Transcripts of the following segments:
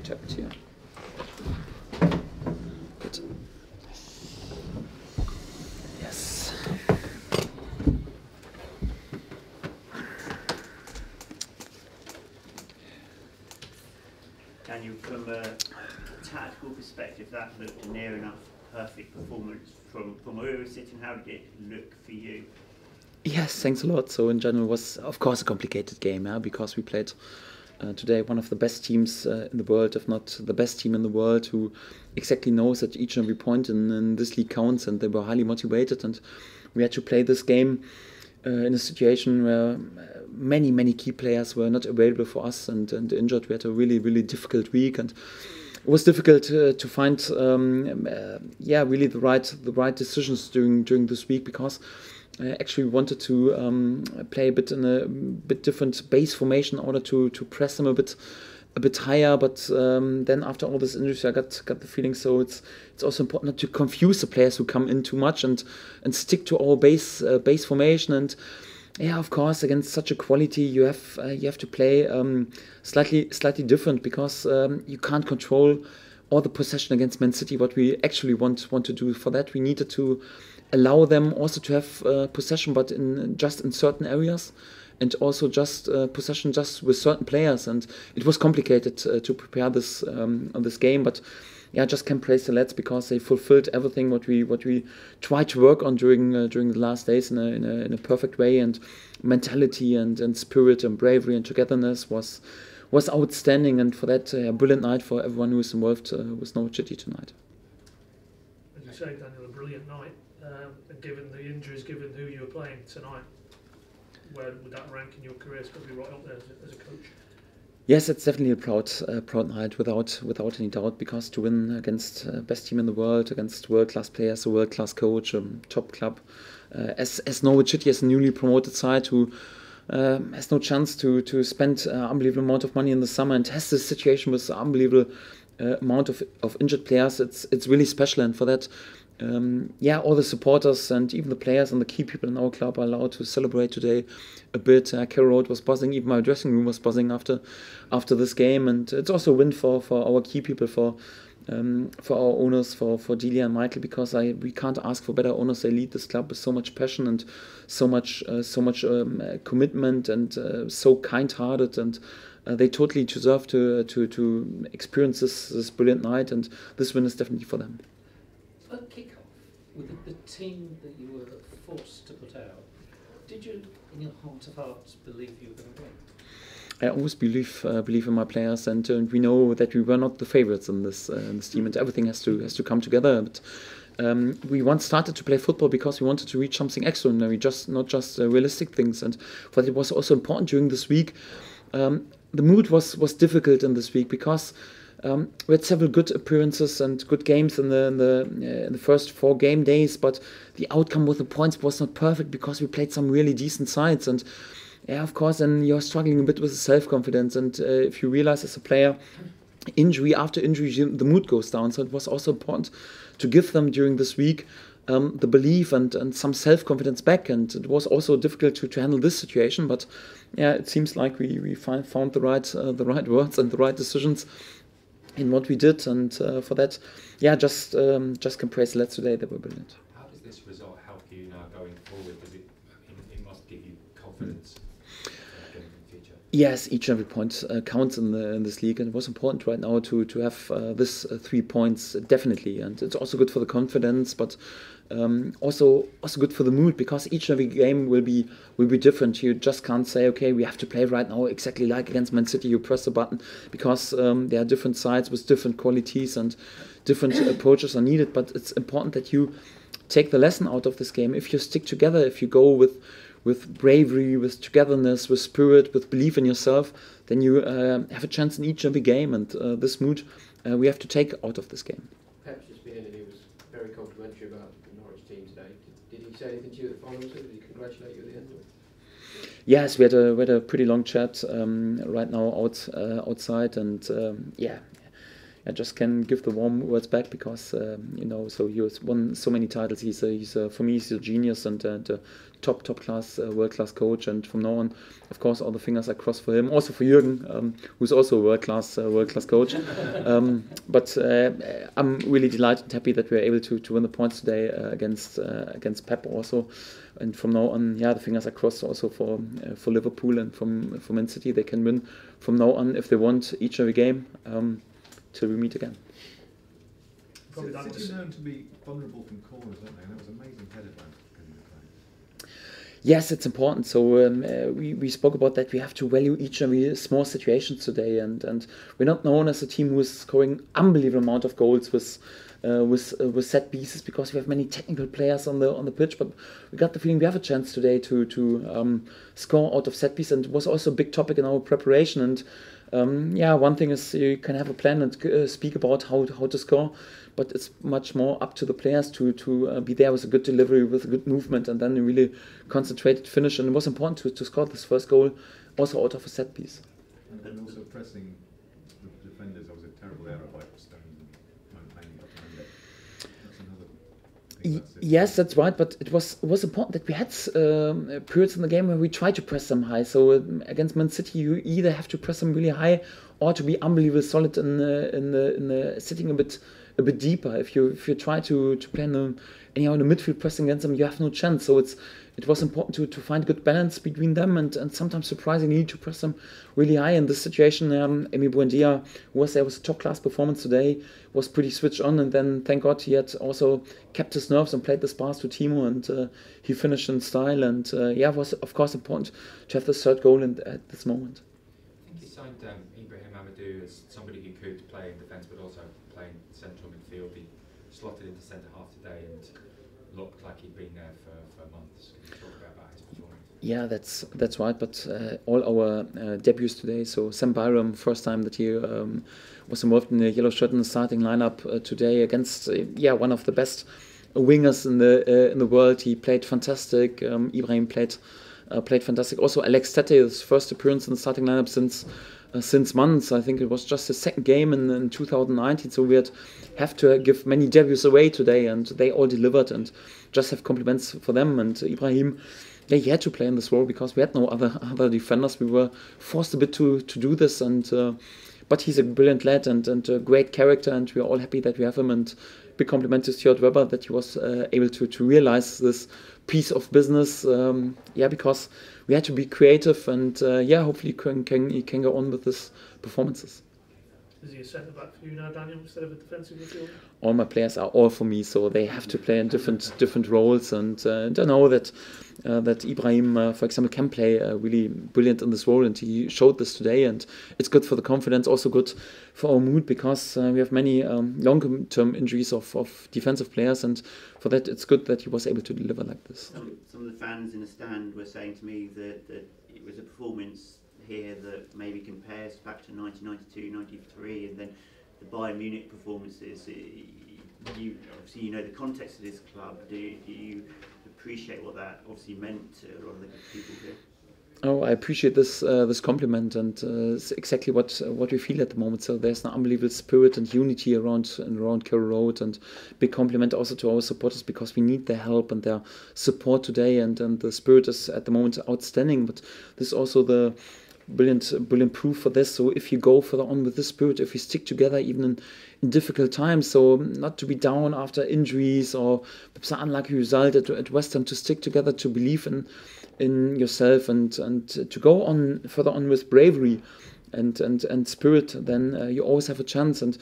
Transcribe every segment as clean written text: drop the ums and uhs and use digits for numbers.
tap it here. Good. Yes. Daniel, from a tactical perspective, that looked a near enough perfect performance from where we were sitting. How did it look for you? Yes, thanks a lot. So in general, it was of course a complicated game, because we played today one of the best teams in the world, if not the best team in the world, who exactly knows that each and every point in this league counts, and they were highly motivated. And we had to play this game in a situation where many key players were not available for us and injured. We had a really difficult week, and it was difficult to find really the right decisions during this week, because actually we wanted to play a bit in a bit different base formation in order to press them a bit higher, but then after all this injuries, I got the feeling, so it's also important not to confuse the players who come in too much and stick to our base formation. And yeah, of course, against such a quality, you have to play slightly different, because you can't control all the possession against Man City. What we actually want to do, for that we needed to allow them also to have possession, but in certain areas, and also just possession just with certain players. And it was complicated to prepare this on this game, but yeah, I just can praise the lads, because they fulfilled everything what we tried to work on during the last days in a perfect way. And mentality and spirit and bravery and togetherness was outstanding, and for that, brilliant night for everyone who is involved with Norwich City tonight. As you say, Daniel, a brilliant night. And given the injuries, given who you were playing tonight, where would that rank in your career? It's got to be right up there as a coach. Yes, it's definitely a proud night, without any doubt, because to win against best team in the world, against world-class players, a world-class coach, top club, as Norwich City, as a newly promoted side who has no chance to spend unbelievable amount of money in the summer, and has this situation with unbelievable amount of injured players. It's really special, and for that, all the supporters and even the players and the key people in our club are allowed to celebrate today a bit. Carrow Road was buzzing, even my dressing room was buzzing after this game, and it's also a win for our key people, for our owners, for Delia and Michael, because we can't ask for better owners. They lead this club with so much passion and so much commitment, and so kind-hearted, and they totally deserve to experience this brilliant night, and this win is definitely for them. At kick-off, with the team that you were forced to put out, did you, in your heart of hearts, believe you were going to win? I always believe in my players, and we know that we were not the favourites in this team, and everything has to come together. But we once started to play football because we wanted to reach something extraordinary, not just realistic things. And for that, it was also important during this week. The mood was difficult in this week, because we had several good appearances and good games in the first 4 game days, but the outcome with the points was not perfect, because we played some really decent sides. And yeah, of course, then you're struggling a bit with self-confidence, and if you realize as a player, injury after injury, the mood goes down. So it was also important to give them during this week the belief and some self-confidence back. And it was also difficult to handle this situation, but yeah, it seems like we found the right words and the right decisions in what we did, and for that, yeah, just can praise the lads today. They were brilliant. How does this result help you now going forward? Does it must give you confidence going in the future? Yes, each and every point counts in this league, and it was important right now to have this 3 points, definitely, and it's also good for the confidence, but also good for the mood, because each and every game will be different. You just can't say, okay, we have to play right now exactly like against Man City. You press the button, because there are different sides with different qualities, and different approaches are needed. But it's important that you take the lesson out of this game. If you stick together, if you go with bravery, with togetherness, with spirit, with belief in yourself, then you have a chance in each and every game. And this mood we have to take out of this game. Perhaps just being that he was very complimentary about the Norwich team today. Did he say anything to you at the final? Did he congratulate you at the end? Yes, we had a pretty long chat right now outside, and I just can give the warm words back because so he has won so many titles. For me he's a genius and a top class world class coach. And from now on, of course, all the fingers are crossed for him. Also for Jürgen, who's also a world class coach. But I'm really delighted and happy that we were able to win the points today against Pep also. And from now on, the fingers are crossed also for Liverpool and for Man City. They can win from now on if they want each and every game till we meet again. City known to be vulnerable from corners, aren't they? And that was an amazing header by Kevin. Yes, it's important. So we spoke about that. We have to value each and every small situations today, and we're not known as a team who is scoring unbelievable amount of goals with set pieces because we have many technical players on the pitch. But we got the feeling we have a chance today to score out of set piece, and it was also a big topic in our preparation. And one thing is you can have a plan and speak about how to score, but it's much more up to the players to be there with a good delivery, with a good movement, and then a really concentrated finish. And it was important to score this first goal also out of a set piece. And also pressing the defenders. That was a terrible error by Stones and Mandy. That's another thing. Yes, that's right. But it was important that we had periods in the game where we tried to press them high. So against Man City, you either have to press them really high or to be unbelievably solid in the sitting a bit deeper. If you try to play in the midfield pressing against them, you have no chance. So it was important to find good balance between them and sometimes surprisingly to press them really high. In this situation, Emi Buendia, who was there with a top class performance today, was pretty switched on, and then thank God he had also kept his nerves and played this pass to Timo, and he finished in style. And it was of course important to have the third goal at this moment. I think he signed Ibrahim Amadou as somebody who could play in defence but also play in central midfield. He slotted into centre half today and looked like he'd been there for months. Can you talk about his performance? Yeah, that's right. But all our debuts today. So Sam Byram, first time that he was involved in the yellow shirt in the starting lineup today against one of the best wingers in the world. He played fantastic. Ibrahim played fantastic. Also Alex Tete, his first appearance in the starting lineup since months. I think it was just his second game in 2019. So we have to give many debuts away today, and they all delivered. And just have compliments for them. And Ibrahim, he had to play in this role because we had no other defenders. We were forced a bit to do this, and but he's a brilliant lad and a great character, and we are all happy that we have him. And big compliment to Stuart Webber that he was able to realize this piece of business. Because we had to be creative, and hopefully he can go on with his performances. Is he a centre back for you now, Daniel, instead of a defensive midfielder? All my players are all for me, so they have to play in different roles. And I know that Ibrahim, for example, can play really brilliant in this role, and he showed this today. And it's good for the confidence, also good for our mood, because we have many long-term injuries of defensive players, and for that it's good that he was able to deliver like this. Some of the fans in the stand were saying to me that it was a performance here that maybe compares back to 1992, 93, and then the Bayern Munich performances. You obviously know the context of this club. Do you appreciate what that obviously meant to a lot of the people here? Oh, I appreciate this compliment, and it's exactly what we feel at the moment. So there's an unbelievable spirit and unity around Carrow Road, and big compliment also to our supporters, because we need their help and their support today, and the spirit is at the moment outstanding. But this is also the brilliant proof for this. So if you go further on with this spirit, if we stick together even in difficult times, so not to be down after injuries or perhaps an unlucky result at West Ham, to stick together, to believe in yourself, and to go on further on with bravery and spirit, then you always have a chance. And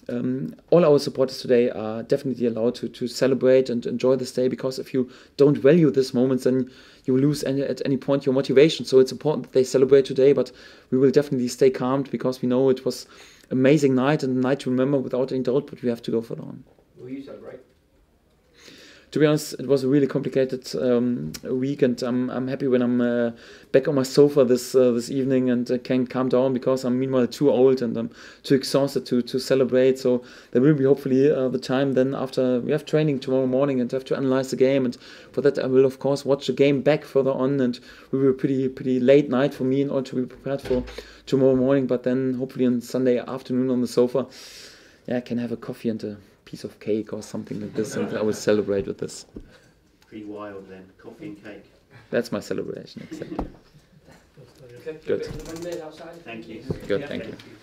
all our supporters today are definitely allowed to celebrate and enjoy this day, because if you don't value this moment, then you will lose at any point your motivation. So it's important that they celebrate today, but we will definitely stay calm, because we know it was an amazing night and a night to remember without any doubt, but we have to go further on. Will you celebrate? To be honest, it was a really complicated week, and I'm happy when I'm back on my sofa this evening and can calm down, because I'm meanwhile too old and I'm too exhausted to celebrate. So there will be hopefully the time then after we have training tomorrow morning and have to analyze the game, and for that I will of course watch the game back further on, and it will be a pretty late night for me in order to be prepared for tomorrow morning. But then hopefully on Sunday afternoon on the sofa, I can have a coffee and a piece of cake or something like this, and I will celebrate with this. Pretty wild then. Coffee and cake. That's my celebration, exactly. That's, Okay, Good. bit of the mid outside. Thank you. Good, Yeah. thank you.